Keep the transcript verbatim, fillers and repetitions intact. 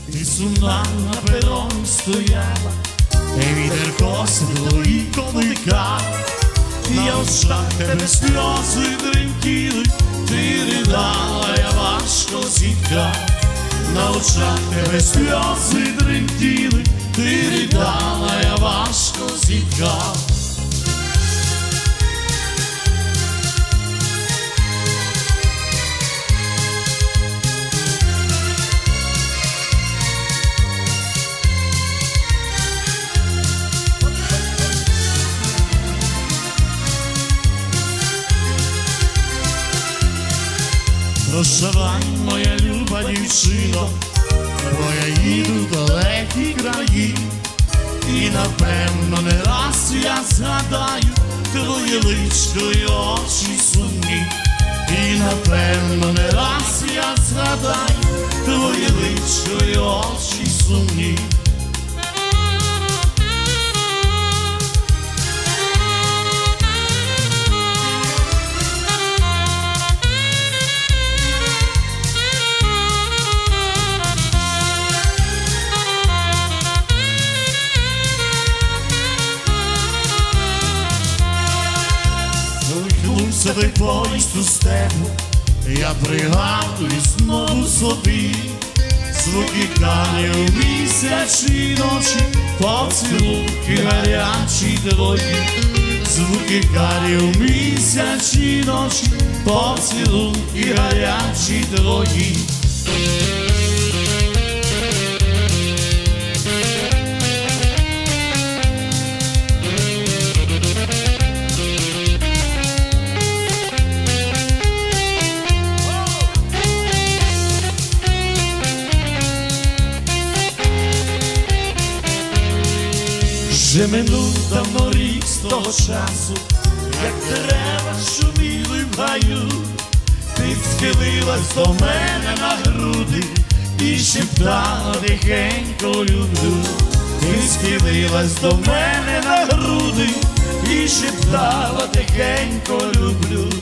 ти сумна на пероні стояла, і вітер косило і колика. Я в очах тебе сльози тремтіли, ти ридала, я важко зітхав. На очах тебе сльози тремтіли, ти ридала, я важко зітхав. Прощавай, моя люба дівчино, бо я їду в далекі краї, і напевно не раз я згадаю твоє личко й очі сумні. І напевно не раз я згадаю твоє личко й очі сумні. Той поїзд у степу, я пригадую знову собі звуки канів місячні ночі, поцілунки гарячі твої. Звуки канів місячні ночі, поцілунки гарячі твої. Вже минув давно рік з того часу, як дерева шуміли в гаю. Ти схилилась до мене на груди і шептала тихенько люблю. Ти схилилась до мене на груди і шептала тихенько люблю.